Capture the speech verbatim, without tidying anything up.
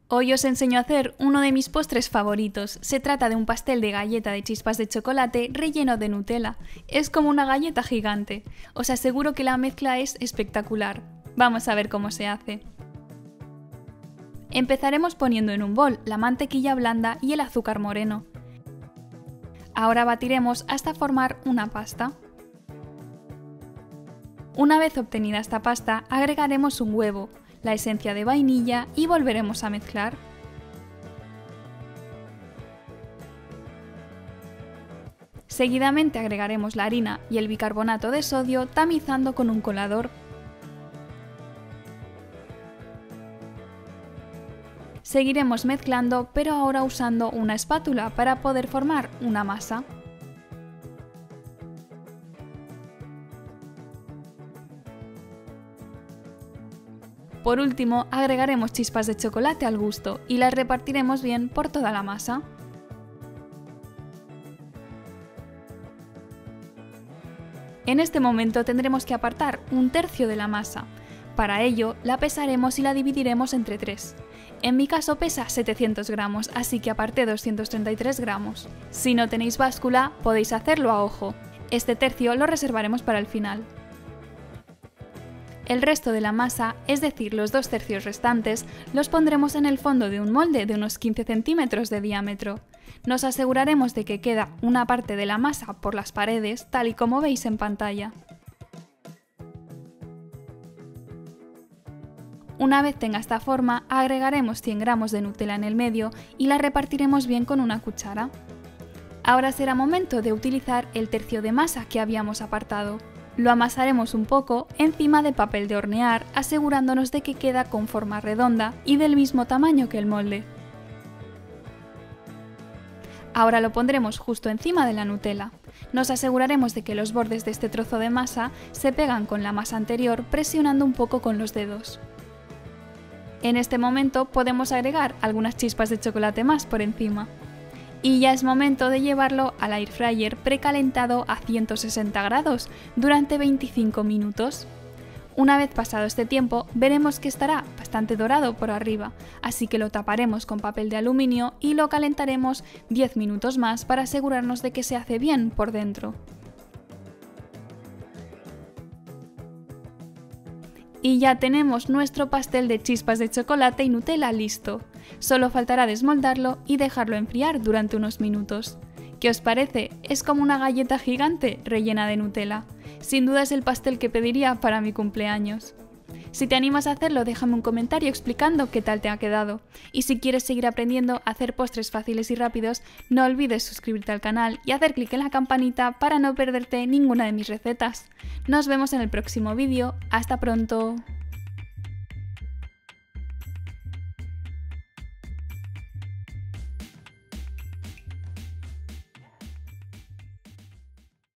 Hoy os enseño a hacer uno de mis postres favoritos. Se trata de un pastel de galleta de chispas de chocolate relleno de Nutella. Es como una galleta gigante. Os aseguro que la mezcla es espectacular. Vamos a ver cómo se hace. Empezaremos poniendo en un bol la mantequilla blanda y el azúcar moreno. Ahora batiremos hasta formar una pasta. Una vez obtenida esta pasta, agregaremos un huevo, la esencia de vainilla y volveremos a mezclar. Seguidamente agregaremos la harina y el bicarbonato de sodio tamizando con un colador. Seguiremos mezclando, pero ahora usando una espátula para poder formar una masa. Por último, agregaremos chispas de chocolate al gusto y las repartiremos bien por toda la masa. En este momento tendremos que apartar un tercio de la masa. Para ello, la pesaremos y la dividiremos entre tres. En mi caso pesa setecientos gramos, así que aparté doscientos treinta y tres gramos. Si no tenéis báscula, podéis hacerlo a ojo. Este tercio lo reservaremos para el final. El resto de la masa, es decir, los dos tercios restantes, los pondremos en el fondo de un molde de unos quince centímetros de diámetro. Nos aseguraremos de que queda una parte de la masa por las paredes, tal y como veis en pantalla. Una vez tenga esta forma, agregaremos cien gramos de Nutella en el medio y la repartiremos bien con una cuchara. Ahora será momento de utilizar el tercio de masa que habíamos apartado. Lo amasaremos un poco encima de papel de hornear, asegurándonos de que queda con forma redonda y del mismo tamaño que el molde. Ahora lo pondremos justo encima de la Nutella. Nos aseguraremos de que los bordes de este trozo de masa se pegan con la masa anterior presionando un poco con los dedos. En este momento podemos agregar algunas chispas de chocolate más por encima. Y ya es momento de llevarlo al air fryer precalentado a ciento sesenta grados durante veinticinco minutos. Una vez pasado este tiempo, veremos que estará bastante dorado por arriba, así que lo taparemos con papel de aluminio y lo calentaremos diez minutos más para asegurarnos de que se hace bien por dentro. Y ya tenemos nuestro pastel de chispas de chocolate y Nutella listo. Solo faltará desmoldarlo y dejarlo enfriar durante unos minutos. ¿Qué os parece? Es como una galleta gigante rellena de Nutella. Sin duda es el pastel que pediría para mi cumpleaños. Si te animas a hacerlo, déjame un comentario explicando qué tal te ha quedado. Y si quieres seguir aprendiendo a hacer postres fáciles y rápidos, no olvides suscribirte al canal y hacer clic en la campanita para no perderte ninguna de mis recetas. Nos vemos en el próximo vídeo. ¡Hasta pronto!